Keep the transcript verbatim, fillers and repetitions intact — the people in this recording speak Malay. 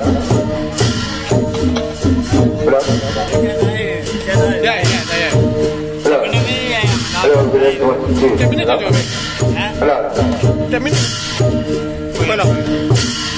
Berapa? Ya, ya, ya. Berapa? Ayo, bila cuma sini. Tiap minit aja, Bang. Berapa? Tiap minit. Mana?